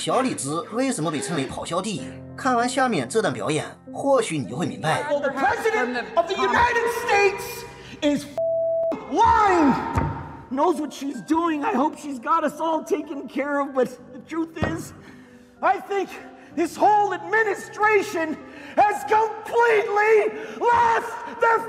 小李子为什么被称为咆哮帝？看完下面这段表演，或许你就会明白。 The President of the United States is lying. Knows what she's doing. I hope she's got us all taken care of. But the truth is, I think this whole administration has completely lost their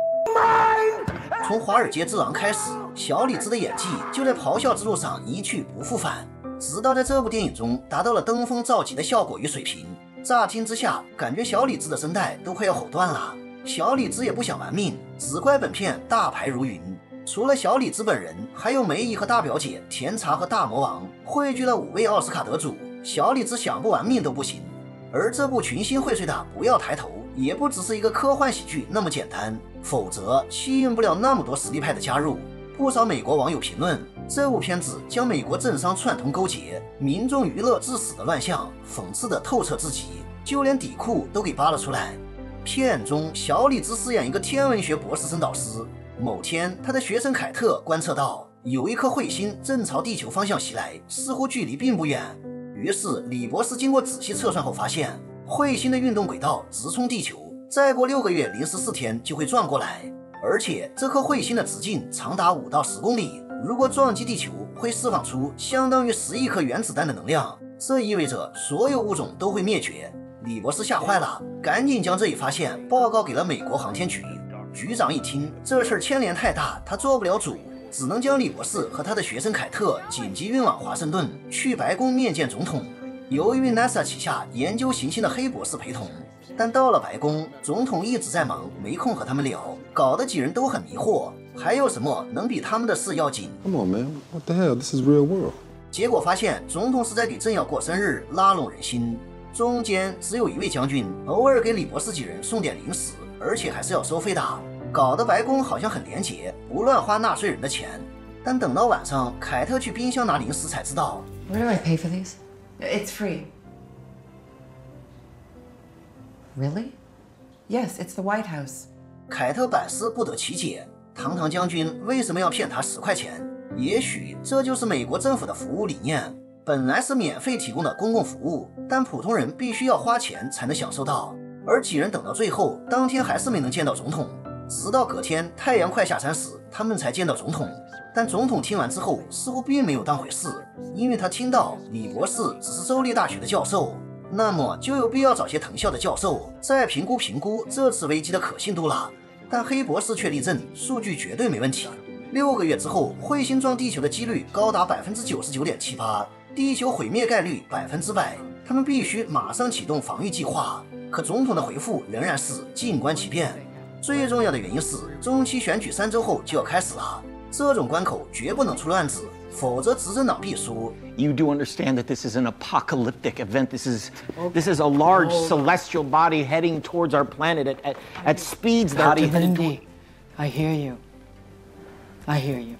mind. 从《华尔街之狼》开始，小李子的演技就在咆哮之路上一去不复返，直到在这部电影中达到了登峰造极的效果与水平。乍听之下，感觉小李子的声带都快要吼断了。小李子也不想玩命，只怪本片大牌如云。除了小李子本人，还有梅姨和大表姐甜茶和大魔王，汇聚了5位奥斯卡得主。小李子想不玩命都不行。而这部群星荟萃的不要抬头，也不只是一个科幻喜剧那么简单，否则吸引不了那么多实力派的加入。不少美国网友评论，这部片子将美国政商串通勾结、民众娱乐致死的乱象讽刺得透彻至极，就连底裤都给扒了出来。片中小李子饰演一个天文学博士生导师，某天他的学生凯特观测到有一颗彗星正朝地球方向袭来，似乎距离并不远。于是李博士经过仔细测算后发现，彗星的运动轨道直冲地球，再过6个月零14天就会撞过来，而且这颗彗星的直径长达5到10公里，如果撞击地球会释放出相当于10亿颗原子弹的能量，这意味着所有物种都会灭绝。李博士吓坏了，赶紧将这一发现报告给了美国航天局。局长一听这事儿牵连太大，他做不了主，只能将李博士和他的学生凯特紧急运往华盛顿，去白宫面见总统。由于 NASA 旗下研究行星的黑博士陪同，但到了白宫，总统一直在忙，没空和他们聊，搞得几人都很迷惑。还有什么能比他们的事要紧 ？Come on, man. What the hell? This is real world. 结果发现总统是在给正要过生日拉拢人心，中间只有一位将军偶尔给李博士几人送点零食，而且还是要收费的，搞得白宫好像很廉洁，不乱花纳税人的钱。但等到晚上，凯特去冰箱拿零食才知道 Where do I pay for these? It's free. Really? Yes, it's the White House. 凯特百思不得其解，堂堂将军为什么要骗他10块钱？也许这就是美国政府的服务理念，本来是免费提供的公共服务，但普通人必须要花钱才能享受到。而几人等到最后，当天还是没能见到总统，直到隔天太阳快下山时，他们才见到总统。但总统听完之后似乎并没有当回事，因为他听到李博士只是州立大学的教授，那么就有必要找些藤校的教授再评估这次危机的可信度了。但黑博士却力证数据绝对没问题，6个月之后彗星撞地球的几率高达 99.78%， 地球毁灭概率100%，他们必须马上启动防御计划。可总统的回复仍然是静观其变。最重要的原因是中期选举3周后就要开始了，这种关口绝不能出乱子，否则执政党必输。 You do understand that this is an apocalyptic event. This is a large celestial body heading towards our planet at speeds that are even. I hear you. I hear you.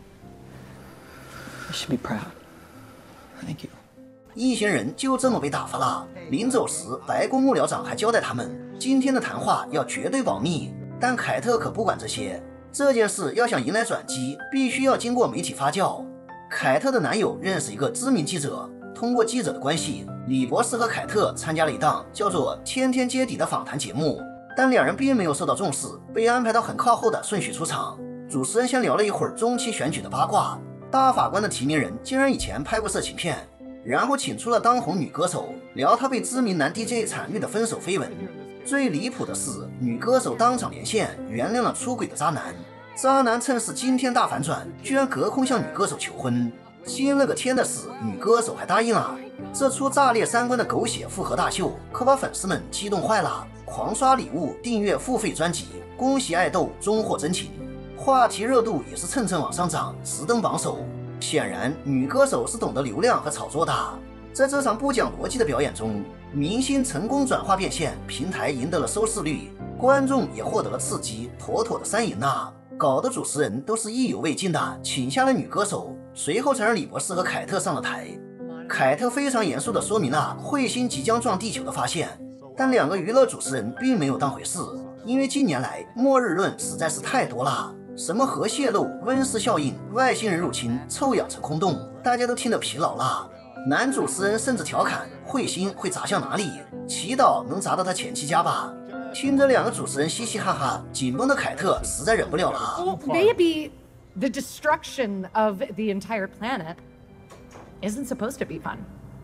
I should be proud. Thank you. 一行人就这么被打发了。临走时，白宫幕僚长还交代他们，今天的谈话要绝对保密。但凯特可不管这些，这件事要想迎来转机，必须要经过媒体发酵。凯特的男友认识一个知名记者，通过记者的关系，李博士和凯特参加了一档叫做《天天揭底》的访谈节目，但两人并没有受到重视，被安排到很靠后的顺序出场。主持人先聊了一会儿中期选举的八卦，大法官的提名人竟然以前拍过色情片，然后请出了当红女歌手，聊她被知名男 DJ 惨绿的分手绯闻。最离谱的是，女歌手当场连线原谅了出轨的渣男，渣男趁势惊天大反转，居然隔空向女歌手求婚。惊了个天的是，女歌手还答应了。这出炸裂三观的狗血复合大秀，可把粉丝们激动坏了，狂刷礼物、订阅付费专辑，恭喜爱豆终获真情。话题热度也是蹭蹭往上涨，直登榜首。显然，女歌手是懂得流量和炒作的。在这场不讲逻辑的表演中，明星成功转化变现，平台赢得了收视率，观众也获得了刺激，妥妥的3赢啊！搞得主持人都是意犹未尽的，请下了女歌手，随后才让李博士和凯特上了台。凯特非常严肃地说明了彗星即将撞地球的发现，但2个娱乐主持人并没有当回事，因为近年来末日论实在是太多了，什么核泄漏、温室效应、外星人入侵、臭氧层空洞，大家都听得疲劳了。 男主持人甚至调侃彗星会砸向哪里，祈祷能砸到他前妻家吧。听着两个主持人嘻嘻哈哈，紧绷的凯特实在忍不了了。 Well, maybe the destruction of the entire planet isn't supposed to be fun.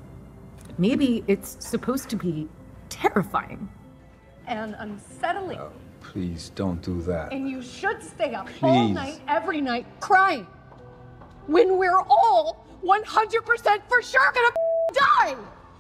Maybe it's supposed to be terrifying and unsettling. Oh, please don't do that. And you should stay up all night, every night, crying when we're all 100% for sure gonna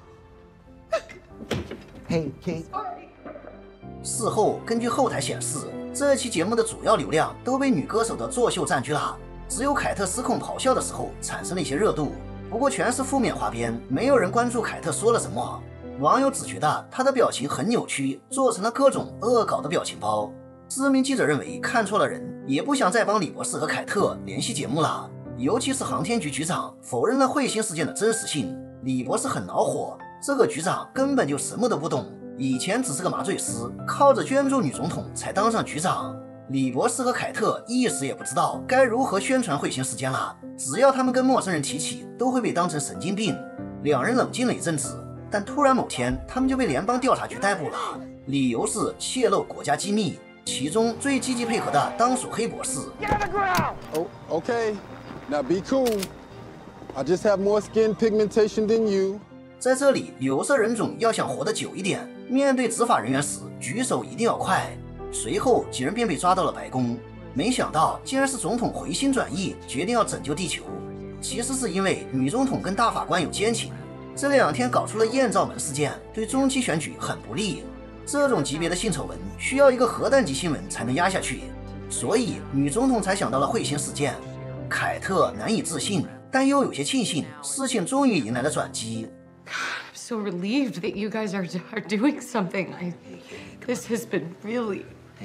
die. Hey, Kate. Sorry. 事后根据后台显示，这期节目的主要流量都被女歌手的作秀占据了，只有凯特失控咆哮的时候产生了一些热度，不过全是负面花边，没有人关注凯特说了什么。网友只觉得她的表情很扭曲，做成了各种恶搞的表情包。知名记者认为看错了人，也不想再帮李博士和凯特联系节目了。尤其是航天局局长否认了彗星事件的真实性，李博士很恼火，这个局长根本就什么都不懂，以前只是个麻醉师，靠着捐助女总统才当上局长。李博士和凯特一时也不知道该如何宣传彗星事件了，只要他们跟陌生人提起，都会被当成神经病。两人冷静了一阵子，但突然某天，他们就被联邦调查局逮捕了，理由是泄露国家机密。其中最积极配合的当属黑博士。 Oh, okay. Now be cool. I just have more skin pigmentation than you. 在这里，有色人种要想活得久一点，面对执法人员时，举手一定要快。随后，几人便被抓到了白宫。没想到，竟然是总统回心转意，决定要拯救地球。其实是因为女总统跟大法官有奸情，这2天搞出了艳照门事件，对中期选举很不利。这种级别的性丑闻，需要一个核弹级新闻才能压下去，所以女总统才想到了彗星事件。凯特难以置信，但又有些庆幸，事情终于迎来了转机。 I'm so relieved that you guys are doing something. This has been really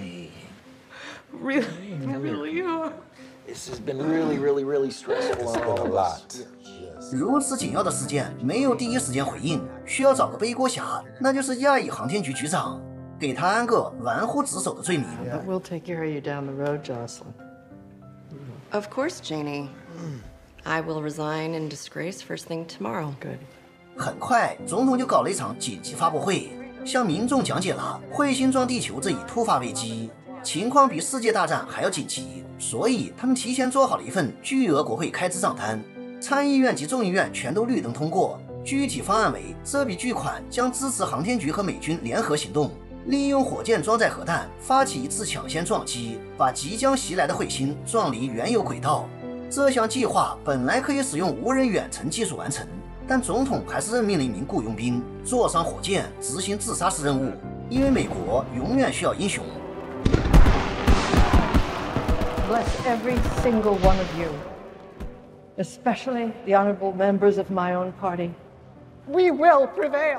hard. This has been really stressful. It's been a lot. 如此紧要的事件没有第一时间回应，需要找个背锅侠，那就是亚裔航天局局长，给他安个玩忽职守的罪名。 But we'll take care of you down the road, Jocelyn. Of course, Janie. I will resign in disgrace first thing tomorrow. Good. 很快，总统就搞了一场紧急发布会，向民众讲解了彗星撞地球这一突发危机，情况比世界大战还要紧急，所以他们提前做好了一份巨额国会开支账单。参议院及众议院全都绿灯通过，具体方案为这笔巨款将支持航天局和美军联合行动，利用火箭装载核弹发起一次抢先撞击，把即将袭来的彗星撞离原有轨道。这项计划本来可以使用无人远程技术完成，但总统还是任命了一名雇佣兵坐上火箭执行自杀式任务，因为美国永远需要英雄。 Bless every single one of you, especially the honorable members of my own party. We will prevail.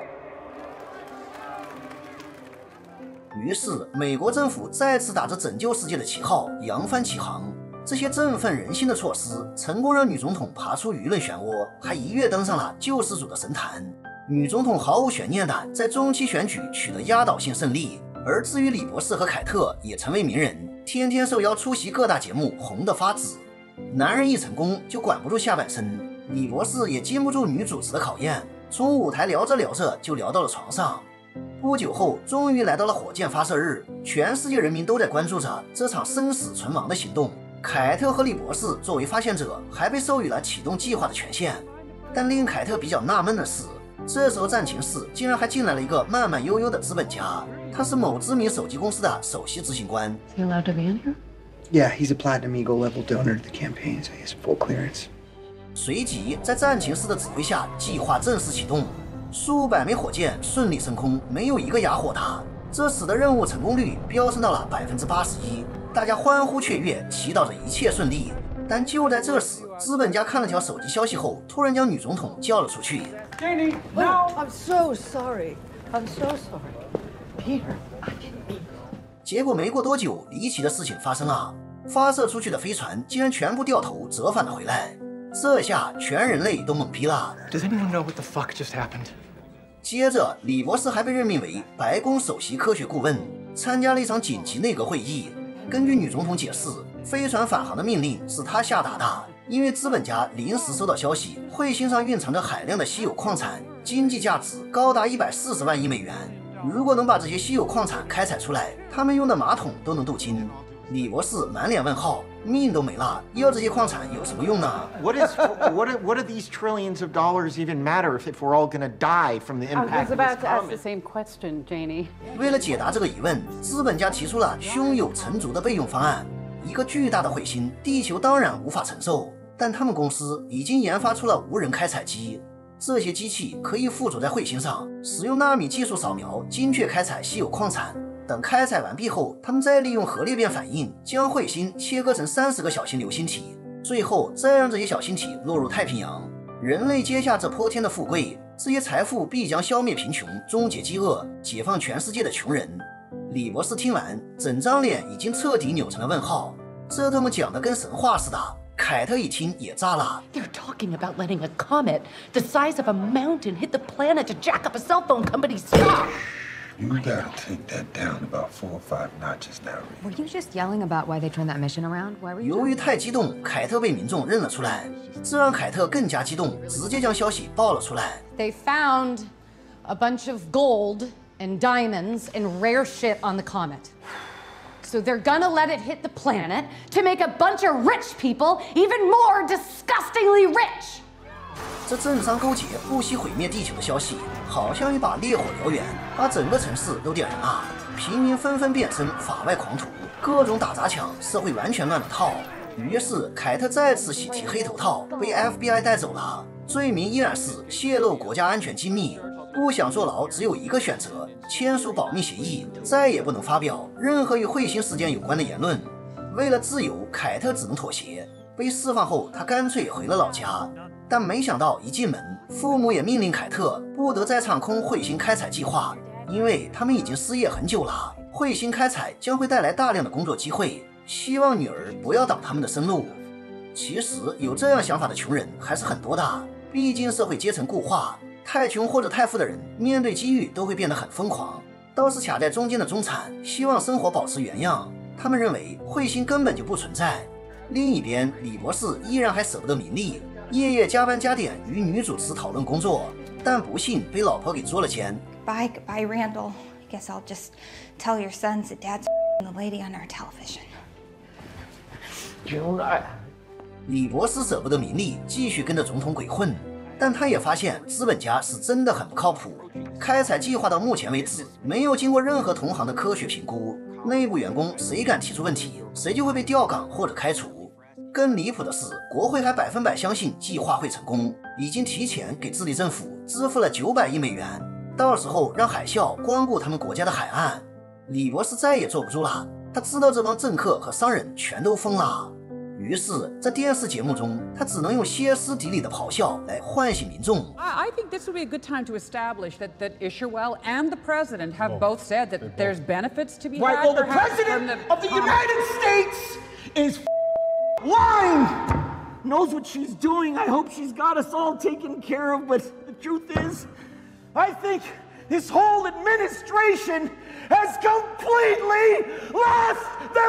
于是，美国政府再次打着拯救世界的旗号扬帆起航。这些振奋人心的措施，成功让女总统爬出舆论漩涡，还一跃登上了救世主的神坛。女总统毫无悬念地在中期选举取得压倒性胜利，而至于李博士和凯特也成为名人，天天受邀出席各大节目，红得发紫。男人一成功就管不住下半身，李博士也经不住女主持的考验，从舞台聊着聊着就聊到了床上。不久后，终于来到了火箭发射日，全世界人民都在关注着这场生死存亡的行动。凯特和李博士作为发现者，还被授予了启动计划的权限。但令凯特比较纳闷的是，这时候战情室竟然还进来了一个慢慢悠悠的资本家，他是某知名手机公司的首席执行官。 Is he allowed to be in here? Yeah, he's a Platinum Eagle level donor to the campaign, so he has full clearance. 随即，在战情室的指挥下，计划正式启动，数百枚火箭顺利升空，没有一个哑火的，这使得任务成功率飙升到了81%。大家欢呼雀跃，祈祷着一切顺利。但就在这时，资本家看了条手机消息后，突然将女总统叫了出去。 Janie, no! I'm so sorry. I'm so sorry. Peter, I didn't mean. 结果没过多久，离奇的事情发生了，发射出去的飞船竟然全部掉头折返了回来。这下全人类都懵逼了。 Does anyone know what the fuck just happened? 接着，李博士还被任命为白宫首席科学顾问，参加了一场紧急内阁会议。根据女总统解释，飞船返航的命令是他下达的， 因为资本家临时收到消息，彗星上蕴藏着海量的稀有矿产，经济价值高达140万亿美元。如果能把这些稀有矿产开采出来，他们用的马桶都能镀金。李博士满脸问号，命都没了，要这些矿产有什么用呢 What do these trillions of dollars even matter if we're all going to die from the impact? I was about to ask the same question, Janie. 为了解答这个疑问，资本家提出了胸有成竹的备用方案。一个巨大的彗星，地球当然无法承受，但他们公司已经研发出了无人开采机。这些机器可以附着在彗星上，使用纳米技术扫描，精确开采稀有矿产。等开采完毕后，他们再利用核裂变反应，将彗星切割成30个小型流星体，最后再让这些小星体落入太平洋。人类接下这泼天的富贵，这些财富必将消灭贫穷，终结饥饿，解放全世界的穷人。李博士听完，整张脸已经彻底扭成了问号。这他妈讲的跟神话似的。凯特一听也炸了。 They're talking about letting a comet the size of a mountain hit the planet to jack up a cell phone company's stock. You gotta take that down about 4 or 5 notches now. Were you just yelling about why they turned that mission around? Why were you? 由于太激动，凯特被民众认了出来，这让凯特更加激动，直接将消息爆了出来。 They found a bunch of gold and diamonds and rare shit on the comet. So they're gonna let it hit the planet to make a bunch of rich people even more disgustingly rich. 这政商勾结、不惜毁灭地球的消息，好像一把烈火燎原，把整个城市都点燃了。平民纷纷变身法外狂徒，各种打砸抢，社会完全乱了套。于是凯特再次喜提黑头套，被 FBI 带走了，罪名依然是泄露国家安全机密。不想坐牢，只有一个选择：签署保密协议，再也不能发表任何与彗星事件有关的言论。为了自由，凯特只能妥协。被释放后，他干脆回了老家。但没想到一进门，父母也命令凯特不得再唱空彗星开采计划，因为他们已经失业很久了。彗星开采将会带来大量的工作机会，希望女儿不要挡他们的生路。其实有这样想法的穷人还是很多的，毕竟社会阶层固化，太穷或者太富的人面对机遇都会变得很疯狂。倒是卡在中间的中产，希望生活保持原样，他们认为彗星根本就不存在。另一边，李博士依然还舍不得名利，夜夜加班加点与女主持讨论工作，但不幸被老婆给捉了奸。 Bye, Randall. I guess I'll just tell your sons that Dad's the lady on our television. June, 李博士舍不得名利，继续跟着总统鬼混，但他也发现资本家是真的很不靠谱。开采计划到目前为止，没有经过任何同行的科学评估，内部员工谁敢提出问题，谁就会被调岗或者开除。更离谱的是，国会还100%相信计划会成功，已经提前给智利政府支付了900亿美元，到时候让海啸光顾他们国家的海岸。李博士再也坐不住了，他知道这帮政客和商人全都疯了，于是，在电视节目中，他只能用歇斯底里的咆哮来唤醒民众。 I think this would be a good time to establish that Isherwell and the president have both said that there's benefits to be had. Right, well, the president of the United States is lying. Knows what she's doing. I hope she's got us all taken care of, but the truth is, I think this whole administration has completely lost their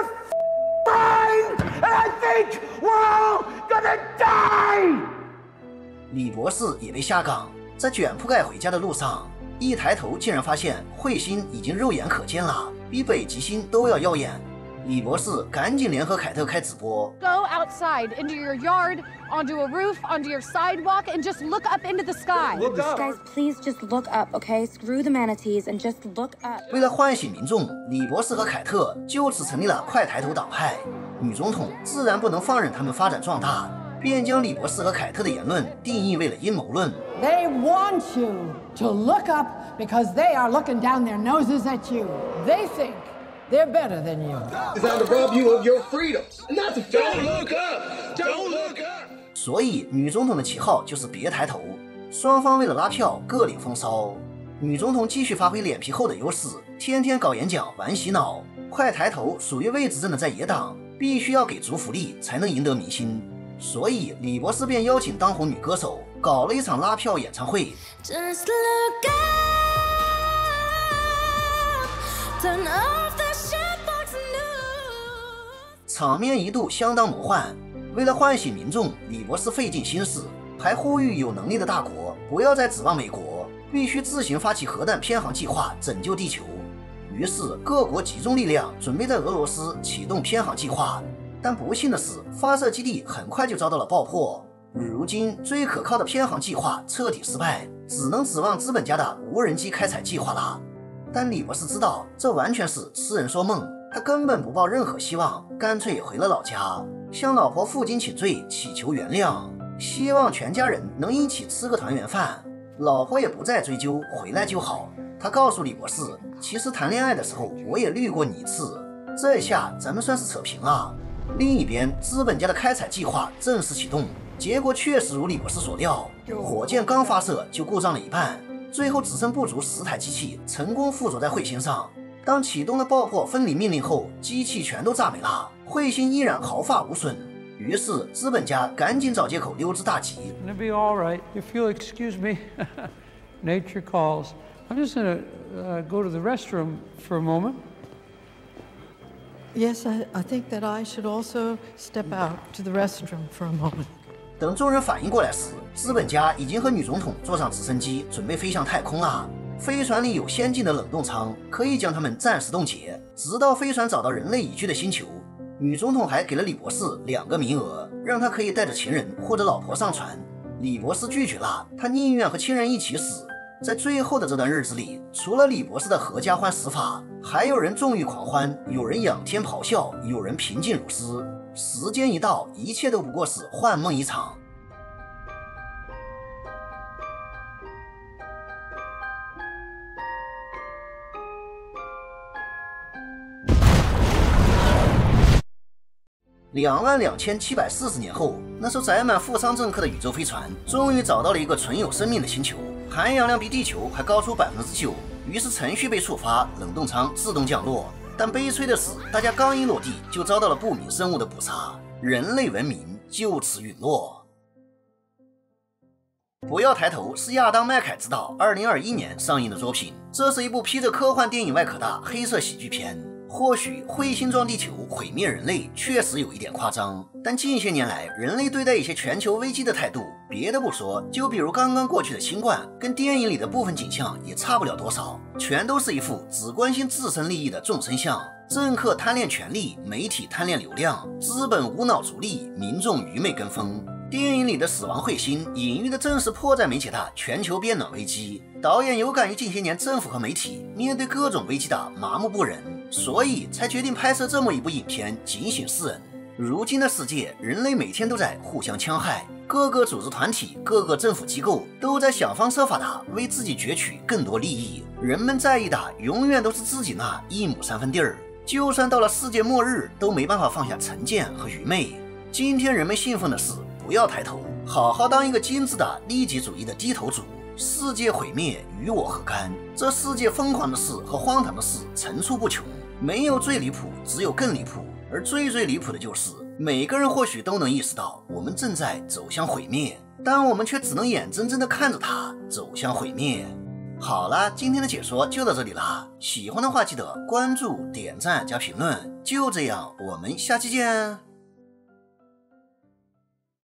mind, and I think we're all gonna die. 李博士也被下岗，在卷铺盖回家的路上，一抬头竟然发现彗星已经肉眼可见了，比北极星都要耀眼。李博士赶紧联合凯特开直播。 Go outside into your yard, onto a roof, onto your sidewalk, and just look up into the sky. Look up. Guys, please just look up, okay? Screw the manatees and just look up. 为了唤醒民众，李博士和凯特就此成立了快抬头党派。女总统自然不能放任他们发展壮大，便将李博士和凯特的言论定义为了阴谋论。 They want you to look up because they are looking down their noses at you. They think they're better than you. It's how to rob you of your freedoms. Not to don't look up. Don't look up. 所以女总统的旗号就是别抬头。双方为了拉票各领风骚。女总统继续发挥脸皮厚的优势，天天搞演讲玩洗脑。快抬头属于位置真的在野党，必须要给足福利才能赢得民心。所以李博士便邀请当红女歌手搞了一场拉票演唱会。 Just look up, turn off the shitbox news. 场面一度相当魔幻。 为了唤醒民众，李博士费尽心思，还呼吁有能力的大国不要再指望美国，必须自行发起核弹偏航计划拯救地球。于是各国集中力量，准备在俄罗斯启动偏航计划。但不幸的是，发射基地很快就遭到了爆破。如今最可靠的偏航计划彻底失败，只能指望资本家的无人机开采计划了。但李博士知道这完全是痴人说梦，他根本不抱任何希望，干脆回了老家，向老婆负荆请罪，祈求原谅，希望全家人能一起吃个团圆饭。老婆也不再追究，回来就好。他告诉李博士，其实谈恋爱的时候我也绿过你一次，这下咱们算是扯平了。另一边，资本家的开采计划正式启动，结果确实如李博士所料，火箭刚发射就故障了一半，最后只剩不足10台机器成功附着在彗星上。当启动了爆破分离命令后，机器全都炸没了，彗星依然毫发无损。于是资本家赶紧找借口溜之大吉。 It'll be all right if you'll excuse me. Nature calls. I'm just gonna go to the restroom for a moment. Yes, I think that I should also step out to the restroom for a moment. 等众人反应过来时，资本家已经和女总统坐上直升机，准备飞向太空了。飞船里有先进的冷冻舱，可以将他们暂时冻结，直到飞船找到人类宜居的星球。女总统还给了李博士2个名额，让他可以带着情人或者老婆上船。李博士拒绝了，他宁愿和亲人一起死。在最后的这段日子里，除了李博士的合家欢死法，还有人纵欲狂欢，有人仰天咆哮，有人平静如斯。时间一到，一切都不过是幻梦一场。22740年后，那艘载满富商政客的宇宙飞船终于找到了一个存有生命的星球，含氧量比地球还高出9%。于是程序被触发，冷冻舱自动降落。但悲催的是，大家刚一落地就遭到了不明生物的捕杀，人类文明就此陨落。不要抬头是亚当麦凯执导2021年上映的作品，这是一部披着科幻电影外壳的黑色喜剧片。或许彗星撞地球毁灭人类确实有一点夸张，但近些年来人类对待一些全球危机的态度，别的不说，就比如刚刚过去的新冠，跟电影里的部分景象也差不了多少，全都是一副只关心自身利益的众生相。政客贪恋权力，媒体贪恋流量，资本无脑逐利，民众愚昧跟风。电影里的死亡彗星隐喻的正是迫在眉睫的全球变暖危机。导演有感于近些年政府和媒体面对各种危机的麻木不仁，所以才决定拍摄这么一部影片警醒世人。如今的世界，人类每天都在互相戕害，各个组织团体、各个政府机构都在想方设法的为自己攫取更多利益。人们在意的永远都是自己那1亩3分地儿，就算到了世界末日，都没办法放下成见和愚昧。今天人们信奉的是不要抬头，好好当一个精致的利己主义的低头族。世界毁灭与我何干？这世界疯狂的事和荒唐的事层出不穷，没有最离谱，只有更离谱。而最离谱的就是，每个人或许都能意识到我们正在走向毁灭，但我们却只能眼睁睁地看着它走向毁灭。好了，今天的解说就到这里啦，喜欢的话记得关注、点赞加评论。就这样，我们下期见。